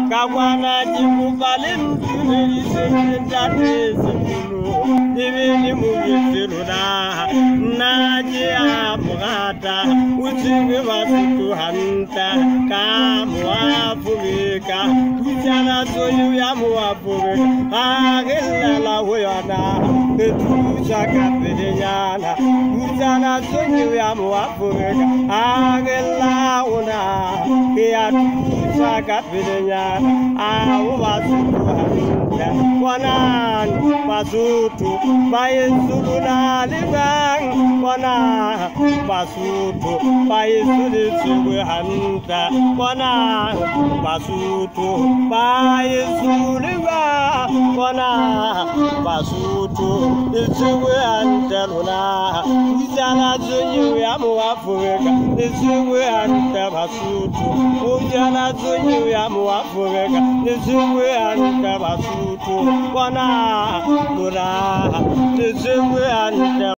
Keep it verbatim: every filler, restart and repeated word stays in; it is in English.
Kawana Jibubalin, that is Divini Muvifiruna, Nadia Murata, Uchi Vasutu Hanta, Kamua Purika, Jana Soyu Yamua Purika, Agella Huyana, the Tusha Capitana, Jana Soyu Yamua Purika, Agella Una, Piatusha Capitana, Awasutu Hanta, Wanan, Pasutu, Bayezuluna Libang, Wana, Pasutu, Bayezulu Hanta, Wana, Pasutu, Bayezuliva, Wana, Pasutu, Isu Anteluna, Jana Zunyu Yamuafurika, Isu Anta Pasutu, Ujana Zunyu Yamuafurika, Isu Anta Pasutu, Wana, Gura, Isu Anta